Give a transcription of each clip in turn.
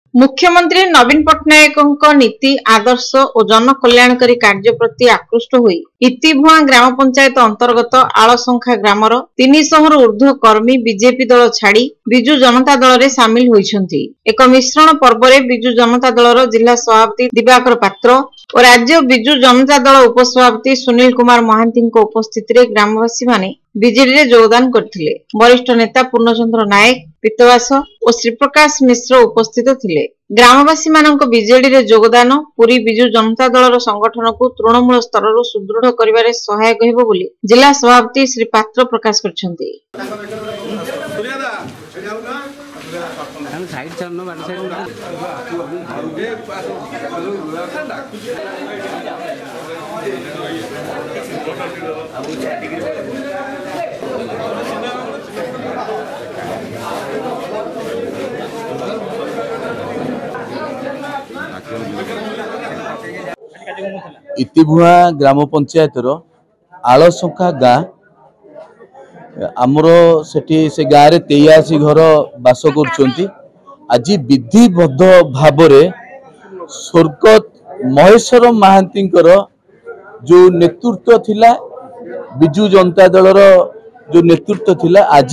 मुख्यमंत्री नवीन पट्टनायक नीति आदर्श और जनकल्याणकारी कार्य प्रति आकृष्ट हुई इतिभुआ ग्राम पंचायत अंतर्गत आलसंखा ग्रामर 300 ऊर्ध्व कर्मी बीजेपी दल छाड़ी बिजु जनता दल रे सामिल होइछंती। एक मिश्रण पर्व रे बिजु जनता दल जिला सभापति दिवाकर पात्र और राज्य बिजु जनता दल उपसभापति सुनील कुमार महांती उपस्थित रे ग्रामवासी माने बीजेडी रे योगदान करथिले। वरिष्ठ नेता पूर्णचंद्र नायक पितवास और श्रीप्रकाश मिश्र उपस्थित थिले। ग्रामवासी मानक बीजेडी रे योगदान पूरी बिजु जनता दल संगठन को तृणमूल स्तर सुदृढ़ करिवारे सहायक हेबो बोली जिला सभापति श्री पात्र प्रकाश करछंती। इतिभुआ ग्राम पंचायत आलसंखा गाँ आमर से गाँव रे 83 घर बास कर आज विधिबद्ध भाव स्वर्गत महेश्वर महांती जो नेतृत्व थिला बिजु जनता दल जो नेतृत्व थिला आज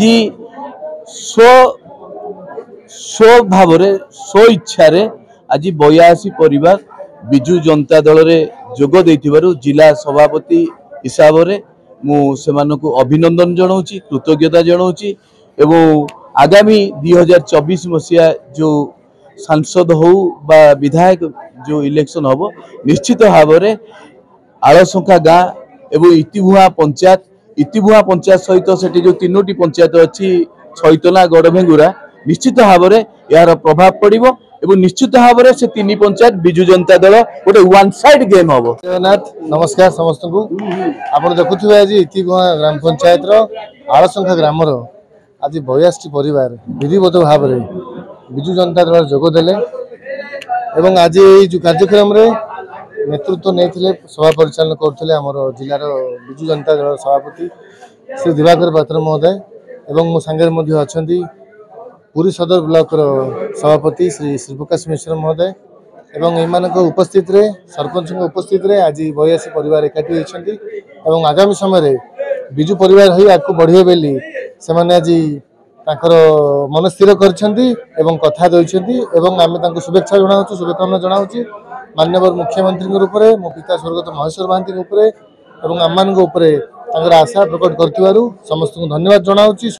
स्व भाव स्व इच्छा आज 82 परिवार बिजु जनता दल रे जोग देइथिबारु जिला सभापति हिसाब रे मु सेमानकु अभिनंदन जणाउची कृतज्ञता जणाउची एवं आगामी 2024 मसिया जो सांसद हो बा विधायक जो इलेक्शन हबो निश्चित भाव रे आलसंखा गाँ एवं इतिभुआ पंचायत सहित सेठी जो 3टी पंचायत अछि छैतला गड़भेंगुरा निश्चित भाव रे यार प्रभाव पड़िबो एवं निश्चित भाव में से 3 पंचायत बिजु जनता दल गोटे वन साइड गेम हम। जगन्नाथ नमस्कार समस्त को आप देखुए आज इतिभुआ ग्राम पंचायत आलसंखा ग्राम आज 82 परिवार विधिवत भाव में बिजु जनता दल जोगदेले एवं आज ये कार्यक्रम नेतृत्व नहीं सभा परिचालन करते आमर जिलार बिजु जनता दल सभापति श्री दिवाकर पात्र महोदय एवं मो सांगे अच्छा पुरी सदर ब्लॉक सभापति श्री श्रीप्रकाश मिश्र महोदय एवं एमानक उपस्थित रे सरपंच उपस्थित रे आज 82 परिवार एकाठी होती एवं आगामी समय बिजु परिवार हो आगे बढ़े बेली से आज मन स्थिर कर कथा देती आम शुभेच्छा जनाऊँ शुभकामना जनाऊँ माननीय मुख्यमंत्री रूप में मो पिता स्वर्गत महेश्वर महांती आम आशा प्रकट कर समस्त धन्यवाद जनाऊँ।